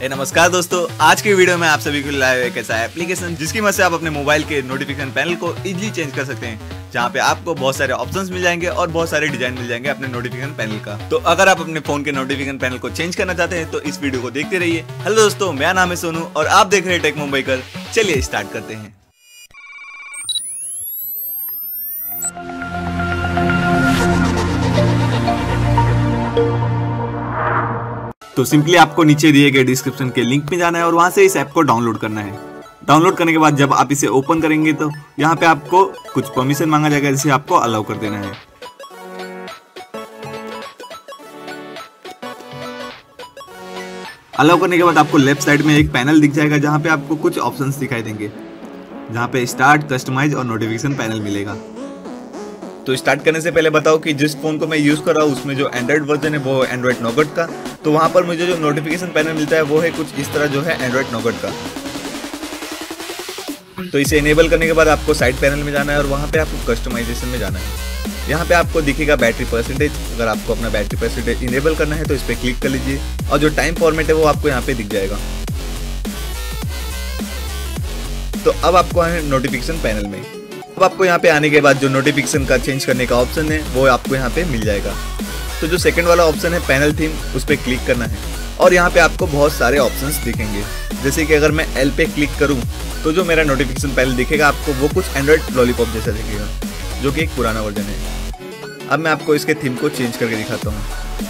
नमस्कार दोस्तों, आज की वीडियो में आप सभी को लाया एक ऐसा एप्लीकेशन जिसकी मदद से आप अपने मोबाइल के नोटिफिकेशन पैनल को इजीली चेंज कर सकते हैं, जहां पे आपको बहुत सारे ऑप्शंस मिल जाएंगे और बहुत सारे डिजाइन मिल जाएंगे अपने नोटिफिकेशन पैनल का। तो अगर आप अपने फोन के नोटिफिकेशन पैनल को चेंज करना चाहते हैं तो इस वीडियो को देखते रहिए। हेलो दोस्तों, मेरा नाम है सोनू और आप देख रहे हैं टेक मुंबई कर। चलिए स्टार्ट करते हैं। तो सिंपली आपको नीचे दिए गए डिस्क्रिप्शन के लिंक में जाना है और वहां से इस ऐप को डाउनलोड करना है। डाउनलोड करने के बाद जब आप इसे ओपन करेंगे तो यहाँ पे आपको कुछ परमिशन मांगा जाएगा, जिसे आपको अलाउ कर देना है। अलाउ करने के बाद आपको लेफ्ट साइड में एक पैनल दिख जाएगा, जहाँ पे आपको कुछ ऑप्शंस दिखाई देंगे, जहाँ पे स्टार्ट, कस्टमाइज और नोटिफिकेशन पैनल मिलेगा। तो स्टार्ट करने से पहले बताओ कि जिस फोन को मैं यूज कर रहा हूँ उसमें जो एंड्रॉइड वर्जन है वो एंड्रॉइड नोगट का। तो वहां पर मुझे जो नोटिफिकेशन पैनल मिलता है वो है कुछ इस तरह, जो है एंड्रॉइड नोगट का। तो इसे इनेबल करने के बाद आपको साइड पैनल में जाना है और वहां पे आपको कस्टमाइजेशन में जाना है। यहाँ पे आपको दिखेगा बैटरी परसेंटेज। अगर आपको अपना बैटरी परसेंटेज इनेबल करना है तो इस पर क्लिक कर लीजिए और जो टाइम फॉर्मेट है वो आपको यहाँ पे दिख जाएगा। तो अब आपको आना है नोटिफिकेशन पैनल में। अब आपको यहाँ पे आने के बाद जो नोटिफिकेशन का चेंज करने का ऑप्शन है वो आपको यहाँ पे मिल जाएगा। तो जो सेकंड वाला ऑप्शन है पैनल थीम, उस पर क्लिक करना है और यहाँ पे आपको बहुत सारे ऑप्शंस दिखेंगे। जैसे कि अगर मैं एल पे क्लिक करूँ तो जो मेरा नोटिफिकेशन पैनल दिखेगा आपको वो कुछ एंड्रॉइड लॉलीपॉप जैसा दिखेगा, जो कि एक पुराना वर्जन है। अब मैं आपको इसके थीम को चेंज करके दिखाता हूँ।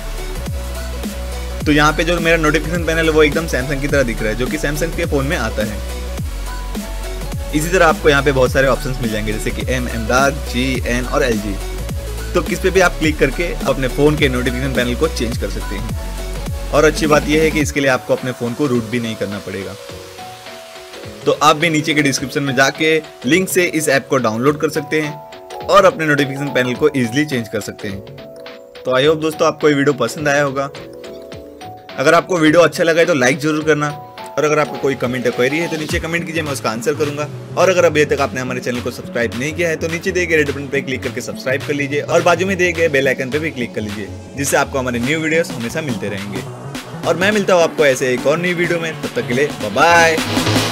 तो यहाँ पे जो मेरा नोटिफिकेशन पैनल है वो एकदम सैमसंग की तरह दिख रहा है, जो कि सैमसंग के फोन में आता है। इसी तरह आपको यहाँ पे बहुत सारे ऑप्शंस मिल जाएंगे, जैसे कि एम, एमदाद, जी, एन और एल जी। तो किस पे भी आप क्लिक करके अपने फ़ोन के नोटिफिकेशन पैनल को चेंज कर सकते हैं। और अच्छी बात यह है कि इसके लिए आपको अपने फ़ोन को रूट भी नहीं करना पड़ेगा। तो आप भी नीचे के डिस्क्रिप्शन में जाके लिंक से इस ऐप को डाउनलोड कर सकते हैं और अपने नोटिफिकेशन पैनल को ईजिली चेंज कर सकते हैं। तो आई होप दोस्तों आपको ये वीडियो पसंद आया होगा। अगर आपको वीडियो अच्छा लगा है तो लाइक जरूर करना, और अगर आपको कोई कमेंट या क्वेरी है तो नीचे कमेंट कीजिए, मैं उसका आंसर करूंगा। और अगर अभी तक आपने हमारे चैनल को सब्सक्राइब नहीं किया है तो नीचे दिए गए रेड बटन पे क्लिक करके सब्सक्राइब कर लीजिए और बाजू में दिए गए बेल आइकन पे भी क्लिक कर लीजिए, जिससे आपको हमारे न्यू वीडियोस हमेशा मिलते रहेंगे। और मैं मिलता हूँ आपको ऐसे एक और नई वीडियो में। तब तक के लिए बाय बाय।